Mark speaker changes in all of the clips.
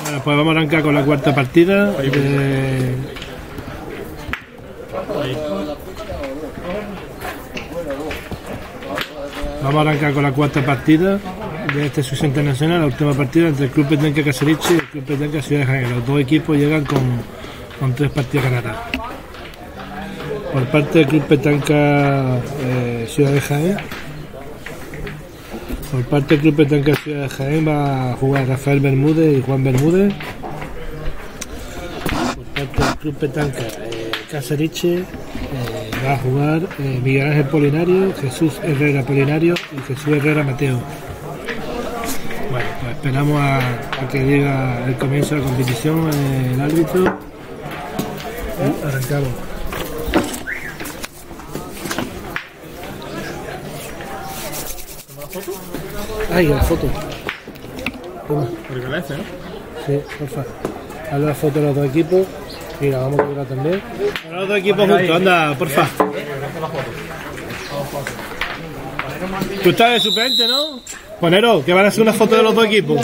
Speaker 1: Bueno, pues vamos a arrancar con la cuarta partida. Vamos a arrancar con la cuarta partida de este Suiza Internacional, la última partida entre el Club Petanca Caseriche y el Club Petanca Ciudad de Jaén. Los dos equipos llegan con 3 partidas ganadas. Por parte del Club Petanca Ciudad de Jaén, por parte del Club Petanca Ciudad de Jaén va a jugar Rafael Bermúdez y Juan Bermúdez. Por parte del Club Petanca Caseriche va a jugar Miguel Ángel Polinario, Jesús Herrera Polinario y Jesús Herrera Mateo. Bueno, pues esperamos a que diga el comienzo de la competición el árbitro. Arrancamos. Ay, la foto. Toma.
Speaker 2: Porque la F, ¿no?
Speaker 1: Sí, porfa. Haz la foto de los dos equipos. Mira, vamos a colocar también. Los dos equipos juntos, anda, porfa. Tú estás de suplente, ¿no? Ponero, que van a hacer una foto de los dos equipos.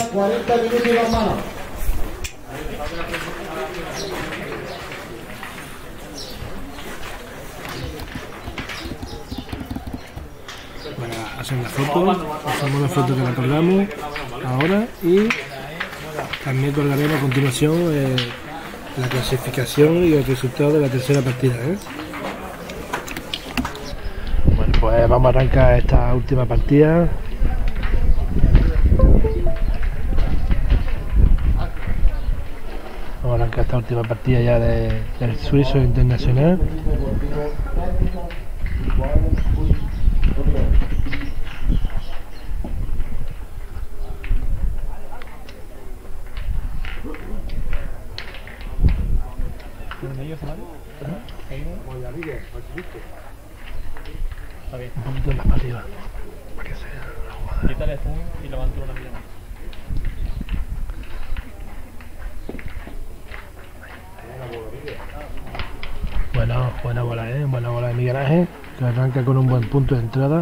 Speaker 1: Bueno, hacen la foto, hacemos la foto que la colgamos ahora y también colgaremos a continuación la clasificación y el resultado de la tercera partida, ¿eh? Bueno, pues vamos a arrancar esta última partida. Vamos a arrancar esta última partida ya del Suizo Internacional. Un poquito más para arriba, para que sea la jugada.
Speaker 2: Quítale el zoom y levántalo una milla más.
Speaker 1: Buena bola, buena bola de Miguel Ángel, que arranca con un buen punto de entrada.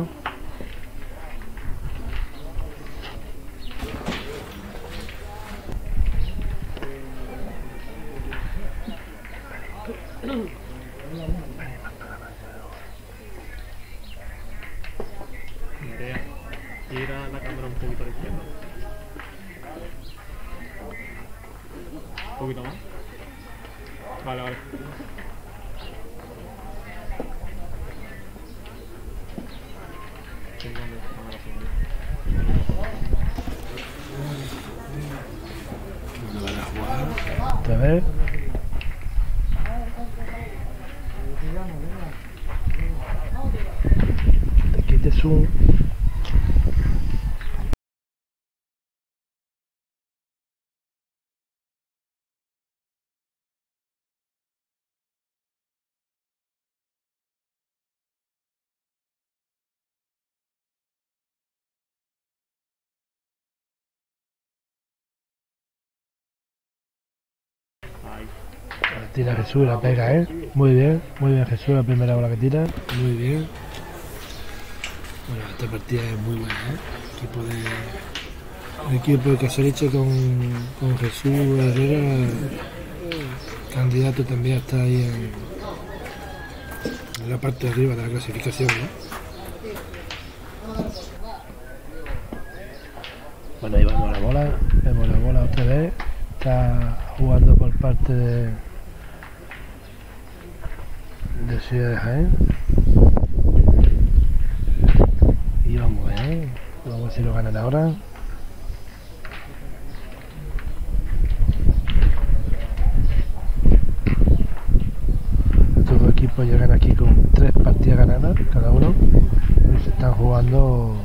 Speaker 2: Gira la cámara un poquito a la izquierda. Un poquito más. Vale, vale.
Speaker 1: Otra vez. Te quites un... Tira Jesús, la pega, muy bien Jesús, la primera bola que tira, muy bien. Bueno, esta partida es muy buena, el equipo de Caseriche con Jesús Herrera, candidato también a estar ahí en la parte de arriba de la clasificación, ¿no? Bueno, ahí vemos la bola otra vez, está jugando por parte de Ciudad de Jaén y vamos a ver si lo ganan ahora. Estos dos equipos llegan aquí con 3 partidas ganadas cada uno y se están jugando,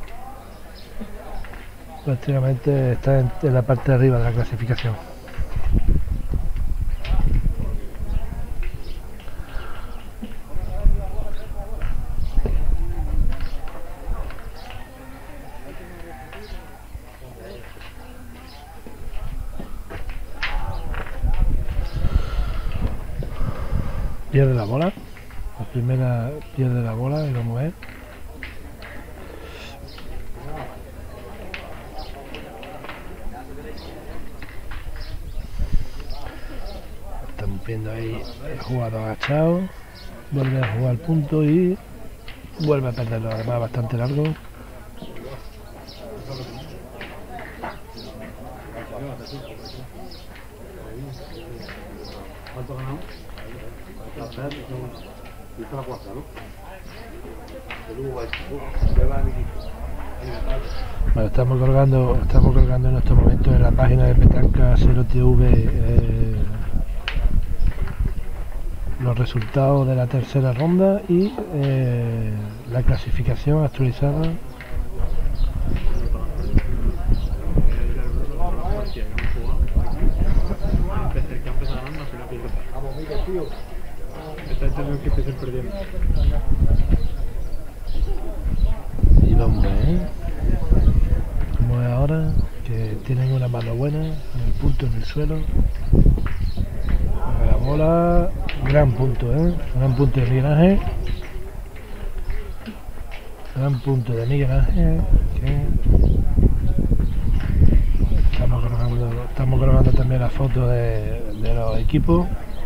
Speaker 1: prácticamente está en la parte de arriba de la clasificación. Pierde la bola, la primera pierde la bola y vamos a ver. rompiendo ahí el jugador agachado, vuelve a jugar el punto y vuelve a perderlo, además bastante largo.
Speaker 3: ¿Cuánto ganamos?
Speaker 1: Bueno, estamos colgando en estos momentos en la página de Petanca 0TV los resultados de la tercera ronda y la clasificación actualizada.
Speaker 2: Que empiecen perdiendo.
Speaker 1: Y vamos a ver como es ahora, que tienen una mano buena en el punto, en el suelo. La bola, gran punto, gran punto de Miguel Ángel. Gran punto de Miguel Ángel. Estamos colgando también la foto de los equipos.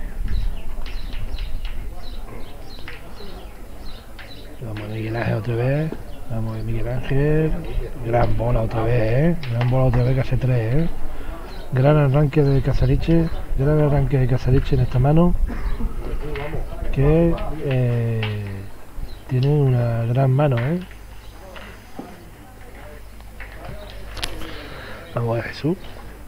Speaker 1: Vamos a Miguel Ángel otra vez. Vamos a Miguel Ángel. Gran bola otra vez, Gran bola otra vez, casi 3, Gran arranque de Casariche. Gran arranque de Casariche en esta mano. Que tiene una gran mano, Vamos a ver Jesús.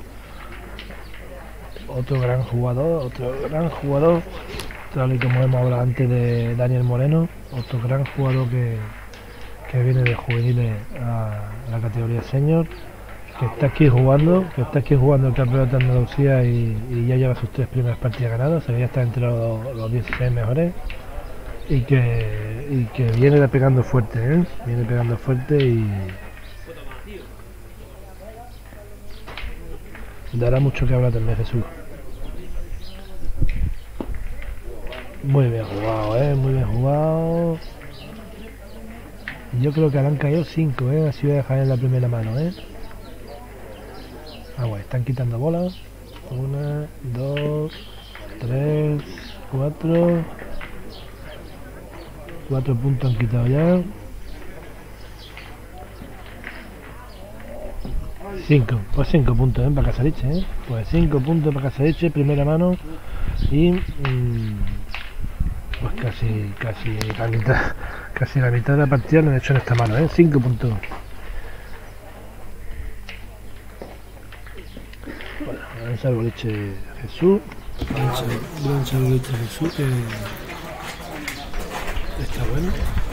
Speaker 1: Otro gran jugador, tal y como hemos hablado antes de Daniel Moreno, otro gran jugador que viene de juveniles a la categoría senior, que está aquí jugando el campeonato de Andalucía y ya lleva sus 3 primeras partidas ganadas, se ya está entre los 16 mejores y que viene pegando fuerte, viene pegando fuerte y dará mucho que hablar también Jesús. Muy bien jugado, muy bien jugado. Yo creo que han caído 5, así voy a dejar en la primera mano, Bueno, están quitando bolas. 1, 2, 3, 4. 4 puntos han quitado ya. 5, pues 5 puntos para Casariche, Pues 5 puntos para Casariche, primera mano. Y pues casi la mitad de la partida lo han hecho en esta mano, 5 puntos. Bueno, lanza el boliche Jesús. Lanza el boliche Jesús, que está bueno.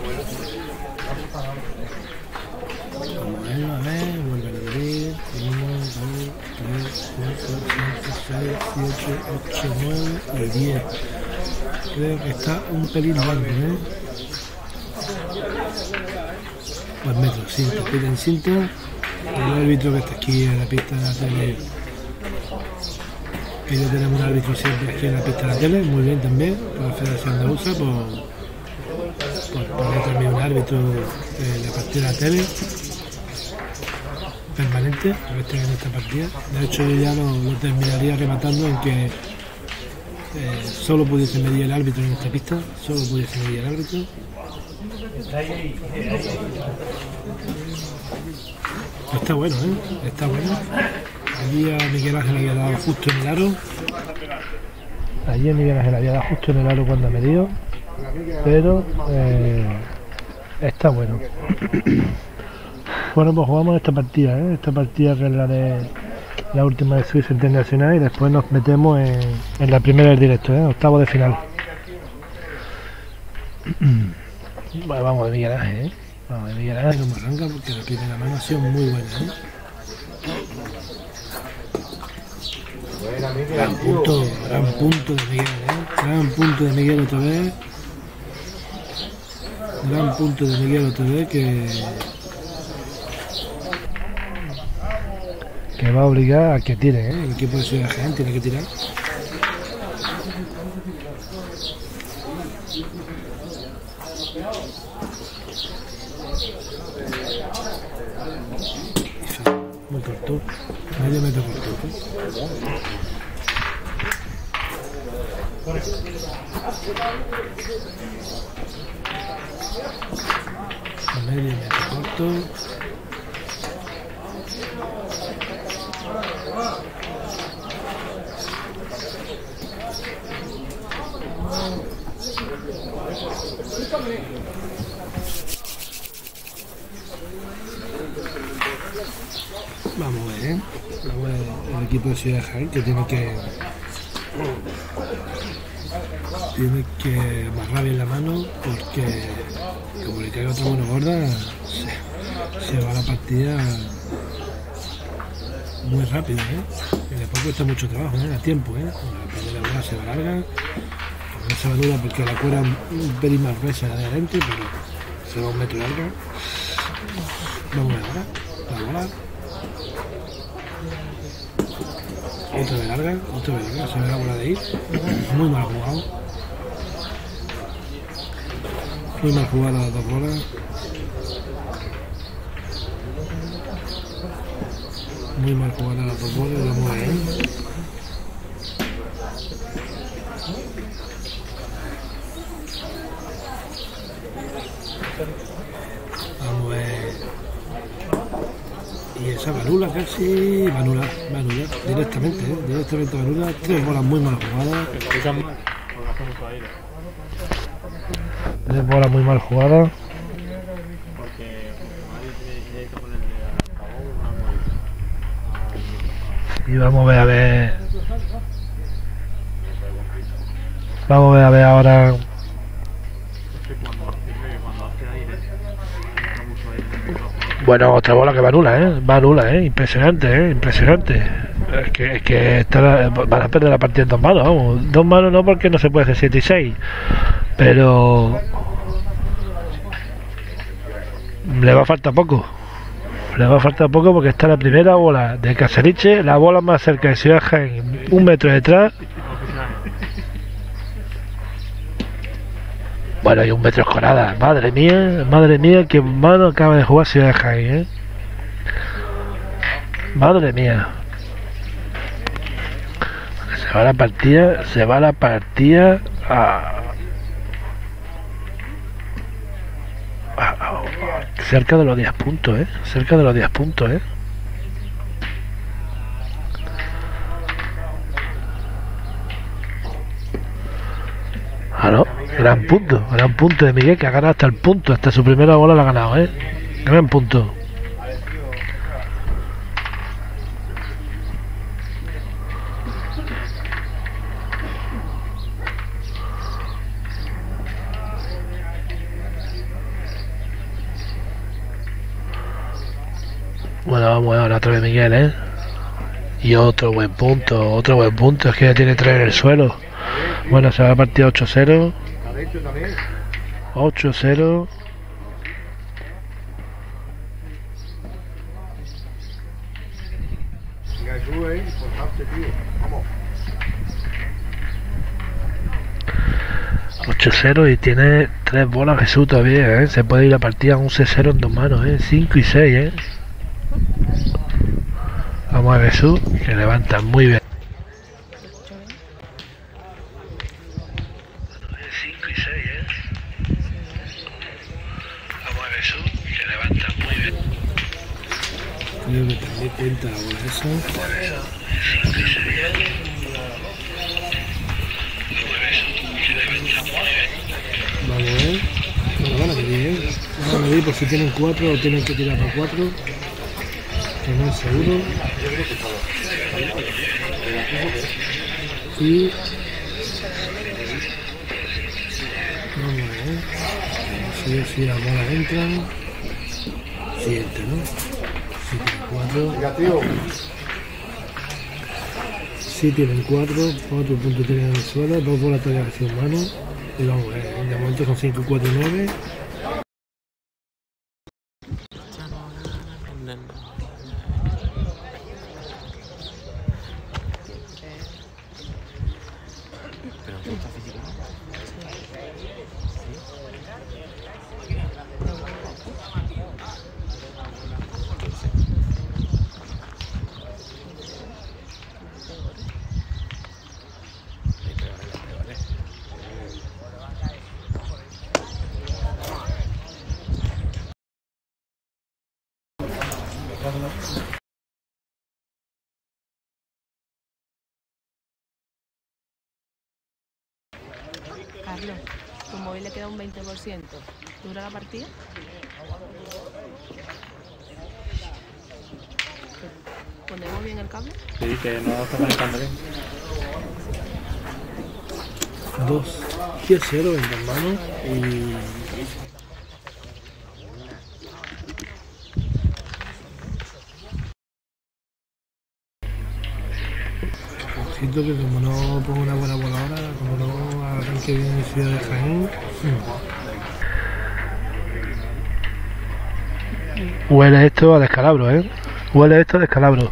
Speaker 1: Vamos a ver, vuelve a repetir. 1, 2, 3, 4, 5, 6, 7, 8, 9 y 10. Creo que está un pelín largo, Pues metros, sí, te piden cinta. El árbitro que está aquí en la pista de la tele, que ya tenemos un árbitro siempre aquí en la pista de la tele, muy bien también, por la Federación Andaluza, por poner también un árbitro de la partida de la tele permanente, para que estén en esta partida. De hecho yo ya lo terminaría rematando en que solo pudiese medir el árbitro en esta pista, Está bueno, está bueno. Allí a Miguel Ángel había dado justo en el aro. Cuando ha medido, pero está bueno. Bueno, pues jugamos esta partida, esta partida que es la de la última de Suiza Internacional, y después nos metemos en la primera del directo, octavo de final. Bueno, vamos de Miguel Ángel, como arranca, porque la primera mano ha sido muy buena, Gran punto de Miguel, gran punto de Miguel otra vez. Gran punto de Miguel otra vez, que va a obligar a que tire, el equipo de Ciudad Jaén tiene que tirar. Muy corto, medio metro corto. Medio y medio corto. Vamos a ver, vamos a ver el equipo de Ciudad de Jaén que tiene que amarrar bien la mano, porque como le caiga otra mano gorda se va la partida muy rápido, y después cuesta mucho trabajo, a tiempo, la primera bola se va larga, no se va dura porque la cuerda un pelín más gruesa de adelante, pero se va 1 metro larga. Vamos a ver ahora, la bola. Otra vez larga, se ve la bola de ahí. Muy mal jugado. Muy mal jugadas las dos bolas. Muy mal jugadas las dos bolas, vamos a ver. Vamos a ver. Y esa Vanula casi. Vanula, directamente, directamente Vanula. 3 bolas muy mal jugadas. 3 bolas muy mal jugadas. Y vamos a ver. Vamos a ver ahora. Bueno, otra bola que va nula, impresionante, impresionante. Es que van a perder la partida en 2 manos, vamos. 2 manos no, porque no se puede hacer 7 y 6. Pero le va a faltar poco. Le va a faltar poco porque está la primera bola de Caseriche, la bola más cerca de Ciudad Jaén, 1 metro detrás. Bueno, hay 1 metro escorada. Madre mía, que mano acaba de jugar Ciudad de Jaén, Madre mía. Se va la partida cerca de los 10 puntos, cerca de los 10 puntos, no, gran punto de Miguel, que ha ganado hasta el punto, hasta su primera bola la ha ganado, gran punto. Bueno, vamos ahora otra vez Miguel, y otro buen punto, es que ya tiene 3 en el suelo. Bueno, se va a partir 8-0. 8-0. Y tiene 3 bolas Jesús todavía, se puede ir la partida a un 6-0 en 2 manos, 5 y 6, Vamos a ver Jesús, que levanta muy bien. 5 y 6, Vamos a ver Jesús, que levanta muy bien. Creo que también cuenta la bola esa. 5 y 6, Vamos a ver. Bueno, van a medir, Van a medir por si tienen 4 o tienen que tirar por 4. Que no es seguro. Y vamos a ver si las bolas entran. Siguiente, ¿no? 4. Sí tienen 4 puntos tienen en el suelo, 2 bolas todavía que en mano. Y vamos a ver, de momento son 5, 4 y 9.
Speaker 3: Carlos, tu móvil le queda un 20%. ¿Dura la partida? ¿Ponemos bien el cable?
Speaker 2: Sí, que no está conectando bien.
Speaker 1: 2-0 en hermano y ojito que como no pongo una buena bola ahora, como no arranque bien el Ciudad de Jaén. Huele esto a descalabro, huele esto a descalabro.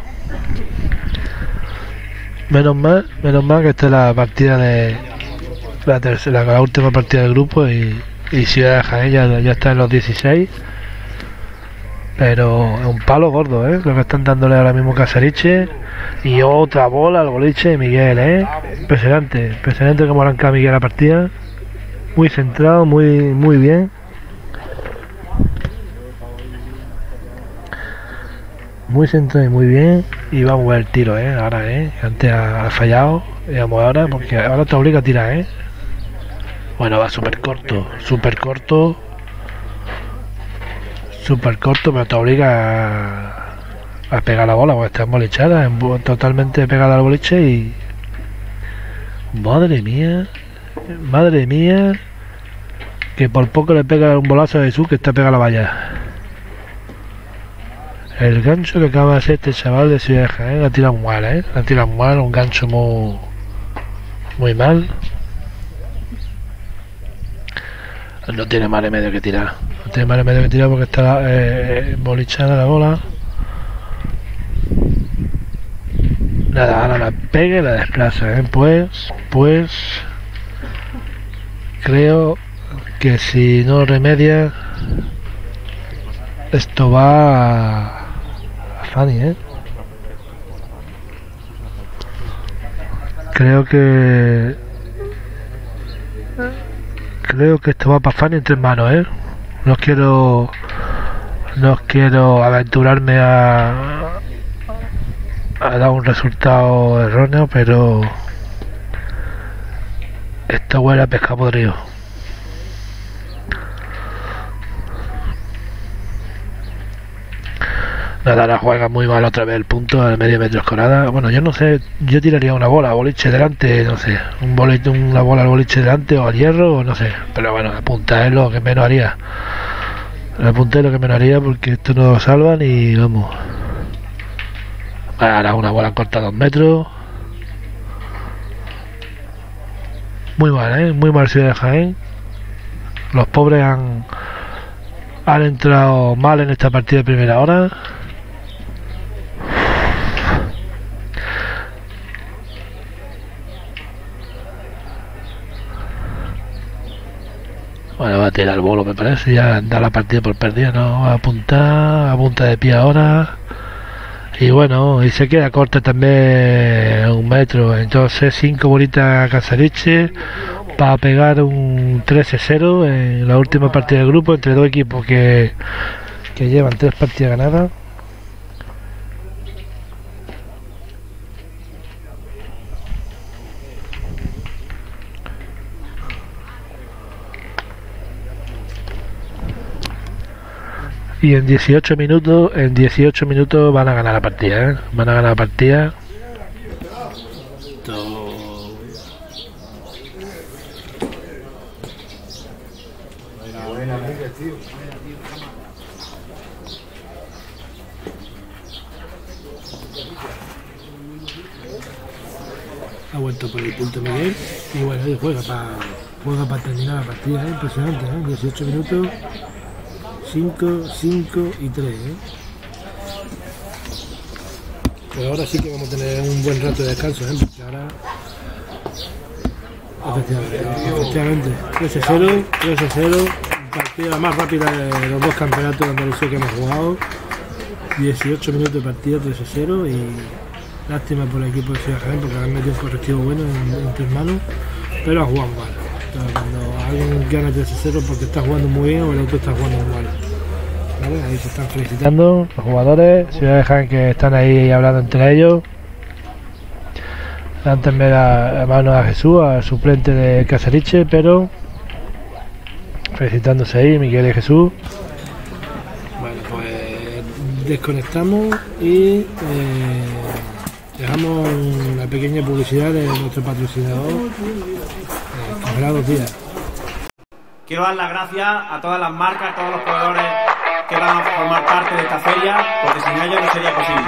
Speaker 1: Menos mal que esta es la partida de la última partida del grupo y Ciudad de Jaén ya está en los 16, pero es un palo gordo, lo que están dándole ahora mismo Casariche, y otra bola al boliche de Miguel, impresionante cómo arranca Miguel la partida, muy centrado, muy bien. Muy centrado y muy bien, y vamos a ver el tiro, ahora, antes ha fallado, y vamos ahora, porque ahora te obliga a tirar, bueno, va súper corto, pero te obliga a pegar la bola, porque está embolichada, totalmente pegada al boliche, y madre mía, que por poco le pega un bolazo a Jesús que está pegado a la valla. El gancho que acaba de hacer este chaval de Ciudad de Jaén la tira mal, un gancho muy mal. No tiene más remedio que tirar. Porque está bolichada la bola. Nada, ahora la pega y la desplaza, Pues creo que si no remedia esto va a Fanny, Creo que esto va para Fanny en 3 manos, No quiero aventurarme a dar un resultado erróneo, pero esto huele a pescado podrido. Nada, la juega muy mal otra vez el punto al medio metro escorada. Bueno, yo no sé, yo tiraría una bola, boliche delante, no sé, una bola al boliche delante o al hierro, o no sé. Pero bueno, apuntar es lo que menos haría. Porque esto no lo salvan y vamos. Ahora una bola corta a 2 metros. Muy mal, muy mal Ciudad de Jaén. Los pobres han entrado mal en esta partida de primera hora. Bueno, va a tirar el bolo, me parece, ya da la partida por perdida, no va a apuntar, a punta de pie ahora. Y bueno, y se queda corta también 1 metro, entonces 5 bolitas a Casariche para pegar un 13-0 en la última partida del grupo entre 2 equipos que llevan 3 partidas ganadas. Y en 18 minutos van a ganar la partida, Van a ganar la partida. Ha vuelto por el punto Miguel y bueno, él juega para terminar la partida, impresionante, 18 minutos. 5, 5 y 3, Pero ahora sí que vamos a tener un buen rato de descanso, porque ahora efectivamente 13-0, partida más rápida de los 2 campeonatos de Andalucía que hemos jugado. 18 minutos de partida, 13-0, y lástima por el equipo de Ciudad de Jaén porque han metido un correctivo bueno en 3 manos, pero ha jugado mal. Cuando alguien gana 13-0 porque está jugando muy bien o el otro está jugando muy mal. ¿vale? Ahí se están felicitando los jugadores. Ciudad de Jaén que están ahí hablando entre ellos. Antes me da la mano a Jesús, al suplente de Casariche, pero felicitándose ahí, Miguel y Jesús. Bueno, pues desconectamos y dejamos una pequeña publicidad de nuestro patrocinador, Congelados Díaz.
Speaker 4: Quiero dar las gracias a todas las marcas, a todos los proveedores que van a formar parte de esta feria, porque sin ellos no sería posible.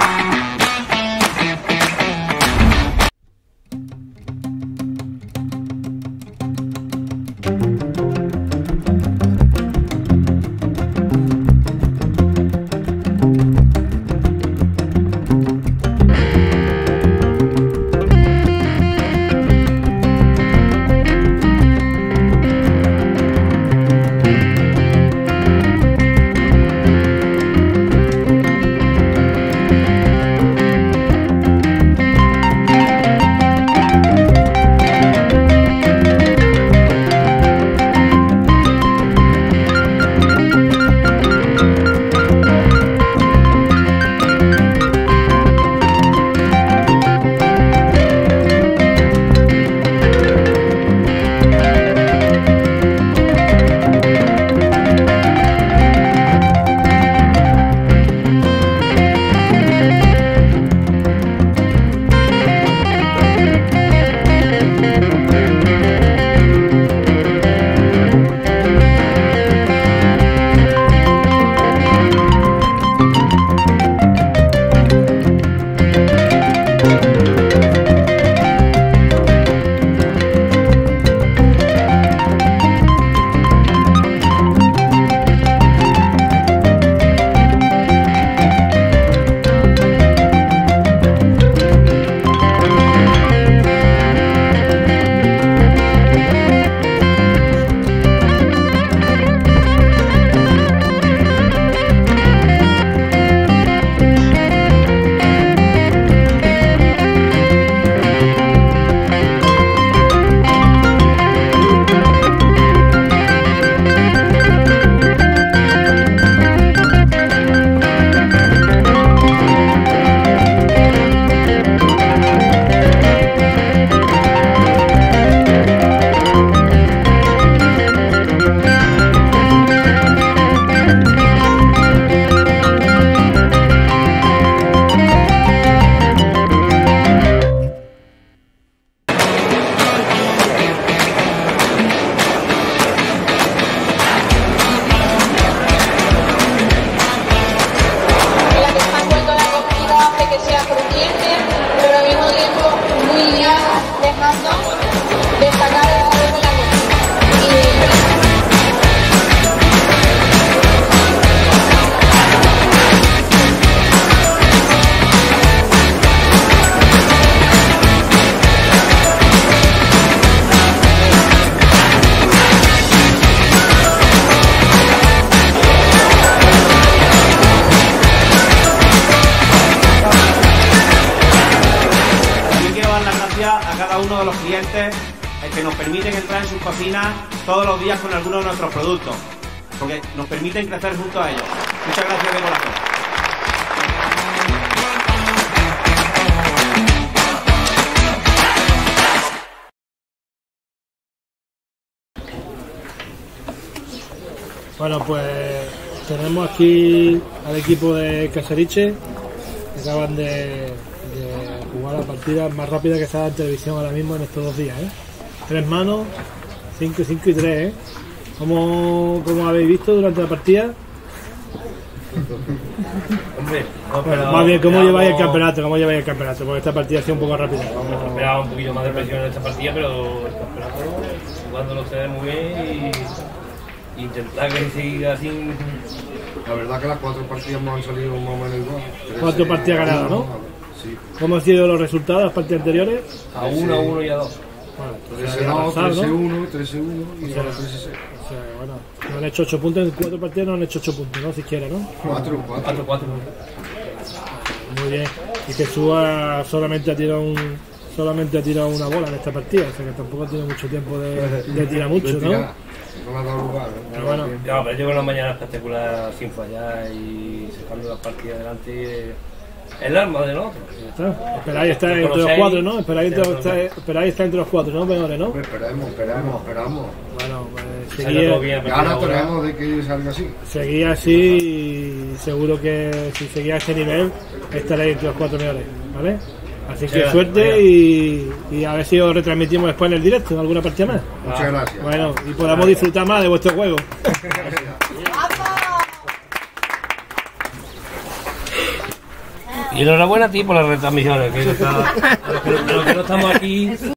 Speaker 4: Uno de los clientes que nos permiten entrar en sus cocinas todos los días con algunos de nuestros productos, porque nos permiten crecer junto a ellos. Muchas gracias de corazón.
Speaker 1: Bueno, pues tenemos aquí al equipo de Casariche, que acaban de jugar la partida más rápida que está en televisión ahora mismo en estos 2 días, ¿eh? 3 manos, 5 y 3, ¿eh? ¿Cómo habéis visto durante la partida?
Speaker 2: Hombre,
Speaker 1: Bueno, más bien, ¿cómo lleváis el campeonato? Porque esta partida ha sido un poco rápida.
Speaker 2: Esperaba un poquillo más de presión en esta partida, pero el campeonato jugándolo ustedes muy bien y intentar que siga así.
Speaker 5: La verdad que las 4 partidas me han salido más o menos igual.
Speaker 1: 4 partidas ganadas, ¿no?
Speaker 5: Sí.
Speaker 1: ¿Cómo han sido los resultados de las partidas anteriores?
Speaker 2: A 1 y a 2.
Speaker 1: Bueno,
Speaker 5: 13-2, 13-1, 13-1 y ahora 13-6.
Speaker 1: O sea, bueno, no han hecho 8 puntos en 4 partidas, no han hecho 8 puntos, ¿no? Siquiera, ¿no?
Speaker 5: 4.
Speaker 2: 4.
Speaker 1: Muy bien. Y Jesús solamente ha tirado un solamente ha tirado una bola en esta partida, o sea que tampoco tiene mucho tiempo de tirar mucho, ¿no?
Speaker 5: No le ha dado lugar, ¿no?
Speaker 1: Pero bueno,
Speaker 2: No, pero llevo una mañana espectacular sin fallar y sacando las partidas adelante. El arma del otro.
Speaker 1: esperáis estar entre los cuatro, ¿no? Esperáis estar entre los cuatro, ¿no? Mejores, ¿no?
Speaker 5: Pues esperamos.
Speaker 1: Bueno, pues
Speaker 2: Sacando bien,
Speaker 5: Y ahora tenemos de que salga así.
Speaker 1: seguí así y seguro que si seguís a este nivel estaréis entre los cuatro mejores, ¿vale? Así que
Speaker 2: Gracias,
Speaker 1: suerte y a ver si os retransmitimos después en el directo alguna partida más.
Speaker 5: Muchas gracias.
Speaker 1: Bueno, y podamos disfrutar más de vuestro juego.
Speaker 2: Y enhorabuena a ti por las retransmisiones, que, a los que no estamos aquí